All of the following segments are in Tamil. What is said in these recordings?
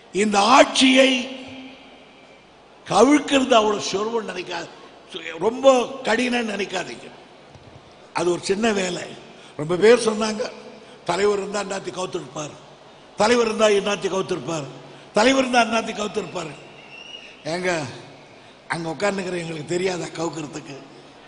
இந்த ஆட்சியை கவிழ்க்கிறது அவ்வளவு சுலபம் நினைக்காது, ரொம்ப கடினம் நினைக்காதீங்க. அது ஒரு சின்ன வேலை. ரொம்ப பேர் சொன்னாங்க தலைவர் இருந்தா அண்ணாத்தி கவுத்திருப்பார், தலைவர் இருந்தா இன்னாத்தி கவுத்திருப்பார், தலைவர் இருந்தா அண்ணாத்தி கவுத்திருப்பார். ஏங்க அங்க உட்கார்ந்துக்கிற எங்களுக்கு தெரியாத கவுக்கிறதுக்கு?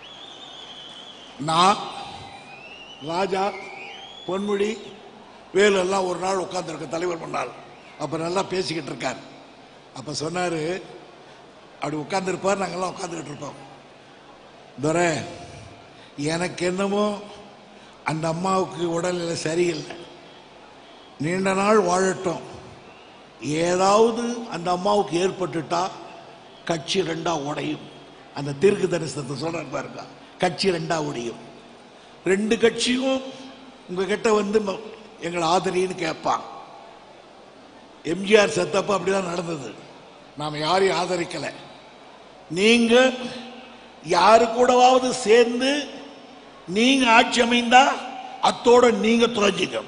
நான் ராஜா பொன்முடி வேலு எல்லாம் ஒரு நாள் உட்கார்ந்துருக்க தலைவர் முன்னாள். அப்ப நல்லா பேசிக்கிட்டு இருக்கார். அப்ப சொன்னாரு, அப்படி உட்கார்ந்துருப்பார், நாங்கெல்லாம் உட்கார்ந்துக்கிட்டு இருப்போம். துரை, எனக்கு என்னமோ அந்த அம்மாவுக்கு உடல்நிலை சரியில்லை, நீண்ட நாள் வாழட்டும், ஏதாவது அந்த அம்மாவுக்கு ஏற்பட்டுட்டா கட்சி ரெண்டா உடையும். அந்த தீர்க்க தரிசனத்தை சொல்றாரு பாருங்க, கட்சி ரெண்டா உடையும். ரெண்டு கட்சியும் உங்ககிட்ட வந்து எங்களை ஆதரின்னு கேட்பான். எம்ஜிஆர் செத்தப்ப அப்படிதான் நடந்தது. நாம யாரையும் ஆதரிக்கல. நீங்க யாரு கூடவாவது சேர்ந்து நீங்க ஆட்சி அமைந்தா அத்தோட நீங்க துறைஞ்சிக்க.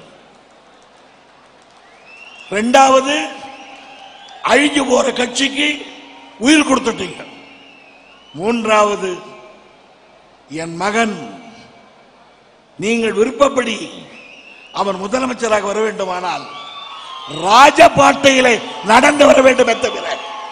ரெண்டாவது, அழிஞ்சு போற கட்சிக்கு உயிர் கொடுத்துட்டீங்க. மூன்றாவது, என் மகன் நீங்கள் விருப்பப்படி அவன் முதலமைச்சராக வர வேண்டுமானால் ராஜபாட்டையிலே நடந்து வர வேண்டும். தவிர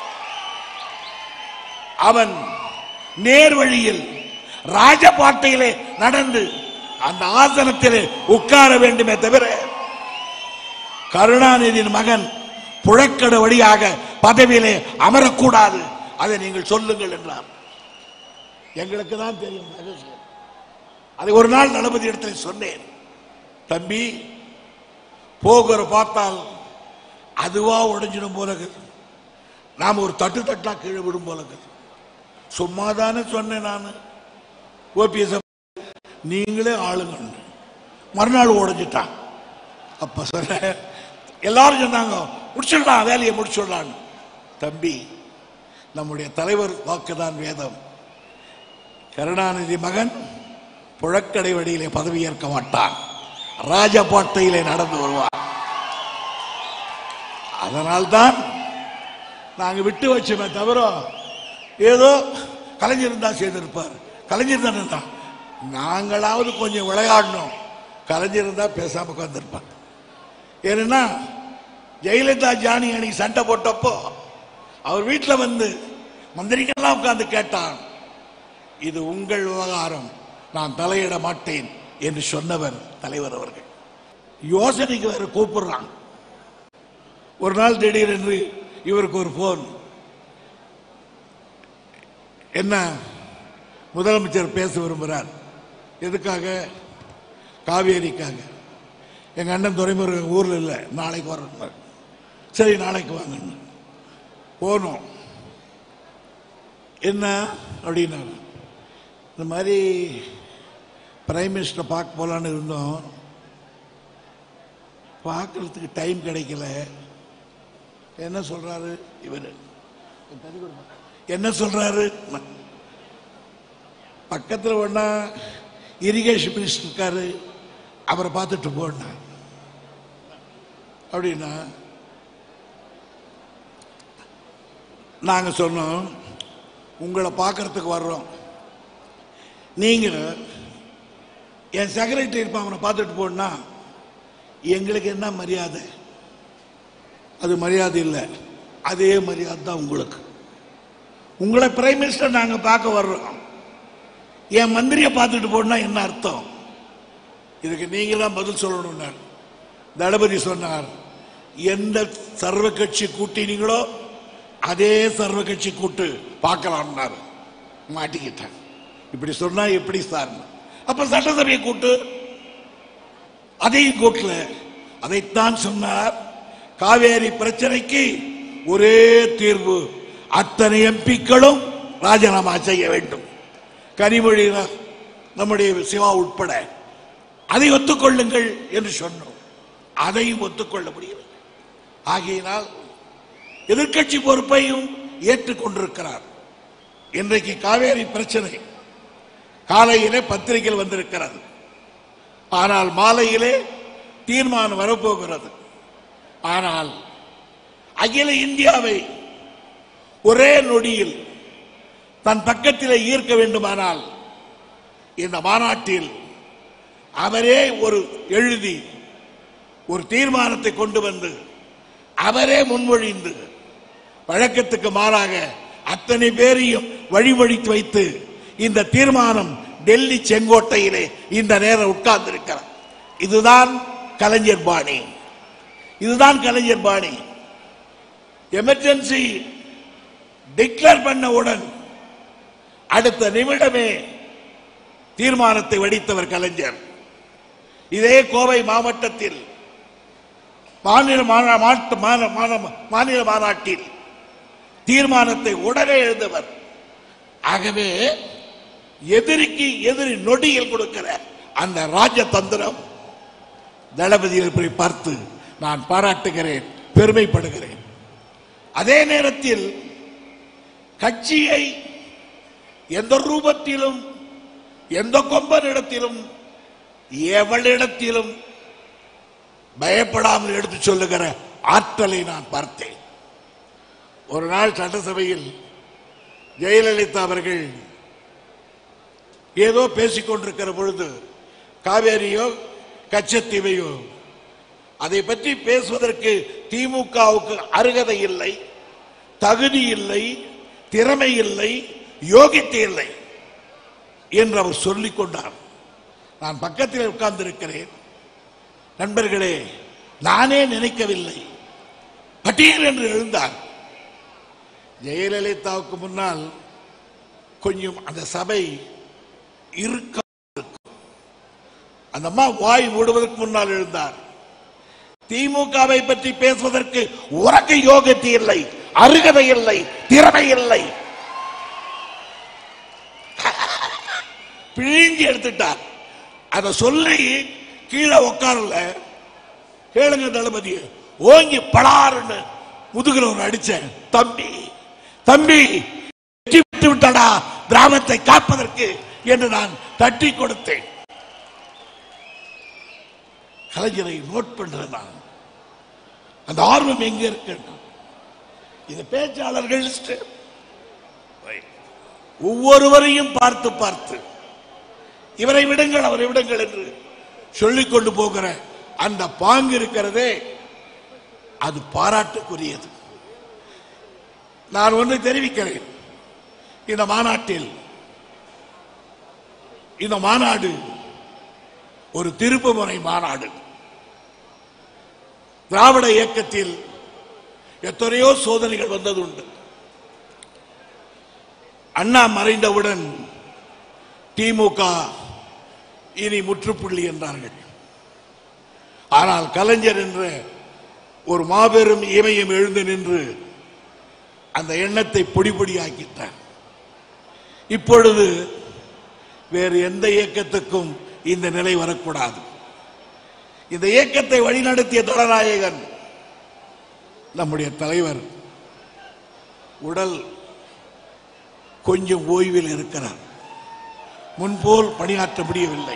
அவன் நேர் வழியில் ராஜபாட்டையிலே நடந்து அந்த ஆசனத்திலே உட்கார வேண்டுமே தவிர கருணாநிதியின் மகன் புழக்கட வழியாக பதவியிலே அமரக்கூடாது. அதை நீங்கள் சொல்லுங்கள் என்றார். எங்களுக்கு தான் தெரியும் ரகசியம். அதை ஒரு நாள் தளபதி இடத்துல சொன்னேன். தம்பி, போகிற பார்த்தால் அதுவா உடைஞ்சிடும் போல, நாம ஒரு தட்டு தட்டா கீழே விடும் போல. சும்மாதானே சொன்னேன் நான். ஓபிஎஸ் நீங்களே ஆளுங்க. மறுநாள் உடைஞ்சிட்டான். அப்ப சொன்ன எல்லாரும் சொன்னாங்க, முடிச்சிடலாம், வேலையை முடிச்சிடலாம். தம்பி, நம்முடைய தலைவர் வாக்குதான் வேதம். கருணாநிதி மகன் புழக்கடை வழியிலே பதவி ஏற்க மாட்டான், ராஜபாட்டையிலே நடந்து வருவார். அதனால்தான் நாங்க விட்டு வச்சோமே தவிர, ஏதோ கலைஞர் இருந்தா செய்திருப்பார், கலைஞர் தான் இருந்தா நாங்களாவது கொஞ்சம் விளையாடணும், கலைஞர் இருந்தா பேசாம உட்கார்ந்திருப்பார். ஏன்னா ஜெயலலிதா ஜானி அன்னைக்கு சண்டை போட்டப்போ அவர் வீட்டில் வந்து மந்திரிகள்லாம் உட்கார்ந்து கேட்டான், இது உங்கள் விவகாரம், நான் தலையிட மாட்டேன் என்று சொன்னவர் தலைவர் அவர்கள். யோசனைக்கு வேற கூப்பிடுறான். ஒரு நாள் திடீரென்று இவருக்கு ஒரு போன், என்ன முதலமைச்சர் பேச விரும்புகிறார். எதுக்காக? காவேரிக்காக. எங்க அண்ணன் துரைமுருகன் ஊர்ல இல்லை, நாளைக்கு வரணும். சரி, நாளைக்கு வாங்க. போனோம். என்ன அப்படின்னா, இந்த மாதிரி பிரைம் மினிஸ்டர் பார்க்க போலான்னு இருந்தோம், பார்க்கறதுக்கு டைம் கிடைக்கல. என்ன சொல்றாரு இவரு? என்ன சொல்றாரு? பக்கத்தில் ஒன்னா இரிகேஷன் மினிஸ்டர் இருக்காரு, அவரை பார்த்துட்டு போனா அப்படின்னா, நாங்க சொன்னோம், உங்களை பார்க்கறதுக்கு வர்றோம், நீங்க என் செக்ரட்டரி இருப்பான், அவனை பார்த்துட்டு போனா எங்களுக்கு என்ன மரியாதை? அது மரியாதை இல்லை, அதே மரியாதை தான் உங்களுக்கு. உங்களை பிரைம் மினிஸ்டர் நாங்க பார்க்க வர்றோம், என் மந்திரியை பார்த்துட்டு போனா என்ன அர்த்தம்? இதுக்கு நீங்க தான் பதில் சொல்லணும். தளபதி சொன்னார், எந்த சர்வ கட்சி கூட்டினீங்களோ அதே சர்வ கட்சி கூட்டு பார்க்கலாம்னாரு. மாட்டிக்கிட்டேன். இப்படி சொன்னா எப்படி சார்? அப்ப சட்டசபையை கூட்டு, அதையும் கூட்டல. அதைத்தான் சொன்னார், காவேரி பிரச்சனைக்கு ஒரே தீர்வு, அத்தனை எம்பிக்களும் ராஜினாமா செய்ய வேண்டும். கனிமொழி, நம்முடைய சிவா உட்பட அதை ஒத்துக்கொள்ளுங்கள் என்று சொன்னோம். அதையும் ஒத்துக்கொள்ள முடியவில்லை. ஆகையினால் எதிர்கட்சி பொறுப்பையும் ஏற்றுக்கொண்டிருக்கிறார். இன்றைக்கு காவேரி பிரச்சனை காலையிலே பத்திரிகையில் வந்திருக்கிறது, ஆனால் மாலையிலே தீர்மானம் வரப்போகிறது. ஆனால் அகில இந்தியாவை ஒரே நொடியில் தன் பக்கத்தில் ஈர்க்க வேண்டுமானால் இந்த மாநாட்டில் அவரே எழுதி ஒரு தீர்மானத்தை கொண்டு வந்து அவரே முன்மொழிந்து வழக்கத்துக்கு மாறாக அத்தனை பேரையும் வழிமொழித்து வைத்து இந்த தீர்மானம் டெல்லி செங்கோட்டையிலே இந்த நேரம் உட்கார்ந்திருக்கிறார். இதுதான் கலைஞர் பாணி. இதுதான் கலைஞர் பாணி. எமர்ஜென்சி டிக்ளேர் பண்ணவுடன் அடுத்த நிமிடமே தீர்மானத்தை வடித்தவர் கலைஞர். இதே கோவை மாவட்டத்தில் மாநில மாநாட்டில் தீர்மானத்தை உடனே எழுந்தவர். ஆகவே எதிரிக்கு எதிரி நொடியில் கொடுக்கிற அந்த ராஜதந்திரம் தளபதியை பார்த்து நான் பாராட்டுகிறேன், பெருமைப்படுகிறேன். அதே நேரத்தில் கட்சியை எந்த ரூபத்திலும் எந்த கொம்பனிடத்திலும் எவளிடத்திலும் பயப்படாமல் எடுத்து சொல்லுகிற ஆற்றலை நான் பார்த்தேன். ஒரு நாள் சட்டசபையில் ஜெயலலிதா அவர்கள் ஏதோ பேசிக் கொண்டிருக்கிற பொழுது காவேரியோ கச்சத்தீவையோ அதை பற்றி பேசுவதற்கு திமுகவுக்கு அருகதை இல்லை, தகுதி இல்லை, திறமை இல்லை, யோகியத்தை இல்லை என்று அவர் சொல்லிக் கொண்டார். நான் பக்கத்தில் உட்கார்ந்திருக்கிறேன். நண்பர்களே, நானே நினைக்கவில்லை. பட்டீர் என்று எழுந்தார். ஜெயலலிதாவுக்கு முன்னால் கொஞ்சம் அந்த சபை இருக்க, அந்த அம்மா வாய் மூடுவதற்கு முன்னால் எழுந்தார். திமுகவை பற்றி பேசுவதற்கு உனக்கு யோகியத்தை இல்லை, அருகதை இல்லை, திறமை இல்லை. பிழிஞ்சி எடுத்துட்டார். அதை சொல்லி கீழே உட்காரல. கேளுங்க தளபதி, ஓங்கி படாருன்னு முதுகுல ஒரு அடிச்சேன். தம்பி தம்பி விட்டு விட்டாடா கிராமத்தை காப்பதற்கு என்று நான் தட்டி கொடுத்தேன். கலைஞரை நோட் பண்றேன். நான் அந்த ஆர்வம் எங்க இருக்கு? இந்த பேச்சாளர்கள் ஒவ்வொருவரையும் பார்த்து பார்த்து இவரை விடுங்கள் அவரை விடுங்கள் என்று சொல்லிக் கொண்டு போகிற அந்த பாங்கு இருக்கிறதே, அது பாராட்டுக்குரியது. நான் ஒன்று தெரிவிக்கிறேன். இந்த மாநாட்டில் இந்த மாநாடு ஒரு திருப்புமுனை மாநாடு. திராவிட இயக்கத்தில் எத்தனையோ சோதனைகள் வந்ததுண்டு. அண்ணா மறைந்தவுடன் திமுக இனி முற்றுப்புள்ளி என்றார்கள். ஆனால் கலைஞர் என்ற ஒரு மாபெரும் இமயம் எழுந்து நின்று அந்த எண்ணத்தை பொடி பொடியாக்கிட்டார். இப்பொழுது வேறு எந்த இயக்கத்துக்கும் இந்த நிலை வரக்கூடாது. இந்த இயக்கத்தை வழிநடத்திய தலநாயகன் நம்முடைய தலைவர் உடல் கொஞ்சம் ஓய்வில் இருக்கிறார். முன்போல் பணியாற்ற முடியவில்லை.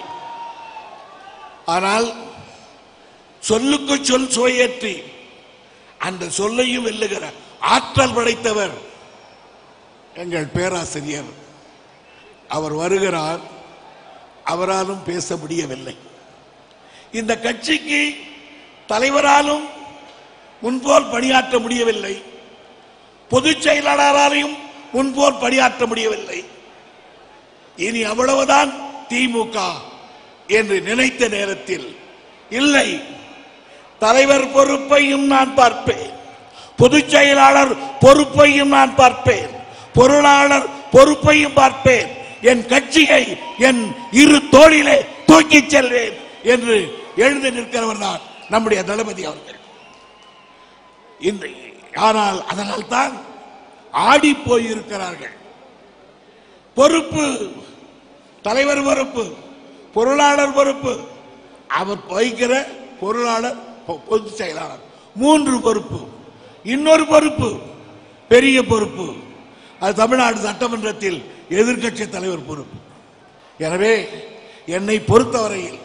ஆனால் சொல்லுக்கு சொல் சுவையேற்றி அந்த சொல்லையும் வெல்லுகிற ஆற்றல் படைத்தவர் எங்கள் பேராசிரியர். அவர் வருகிறார். அவராலும் பேச முடியவில்லை. இந்த கட்சிக்கு தலைவராலும் முன்போல் பணியாற்ற முடியவில்லை. பொதுச் செயலாளராலையும் முன்போல் பணியாற்ற முடியவில்லை. இனி அவ்வளவுதான் திமுக என்று நினைத்த நேரத்தில், இல்லை, தலைவர் பொறுப்பையும் நான் பார்ப்பேன், பொதுச் செயலாளர் பொறுப்பையும் நான் பார்ப்பேன், பொருளாளர் பொறுப்பையும் பார்ப்பேன், என் கட்சியை என் இரு தோளிலே தூக்கி செல்வேன் என்று எழுந்து நிற்கிறவர் தான் நம்முடைய தளபதி அவர்கள். ஆனால் அதனால் தான் ஆடி போயிருக்கிறார்கள். பொறுப்பு, தலைவர் பொறுப்பு, பொருளாளர் பொறுப்பு, அவர் வகிக்கிற பொருளாளர் பொதுச் செயலாளர், 3 பொறுப்பு. இன்னொரு பொறுப்பு, பெரிய பொறுப்பு, அது தமிழ்நாடு சட்டமன்றத்தில் எதிர்க்கட்சி தலைவர் பொறுப்பு. எனவே என்னை பொறுத்தவரையில்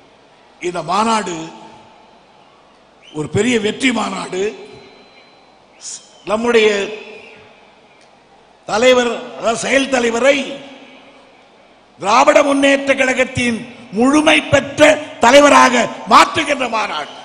இந்த மாநாடு ஒரு பெரிய வெற்றி மாநாடு. நம்முடைய தலைவர், செயல் தலைவரை திராவிட முன்னேற்ற கழகத்தின் முழுமை பெற்ற தலைவராக மாற்றுகின்ற மாநாடு.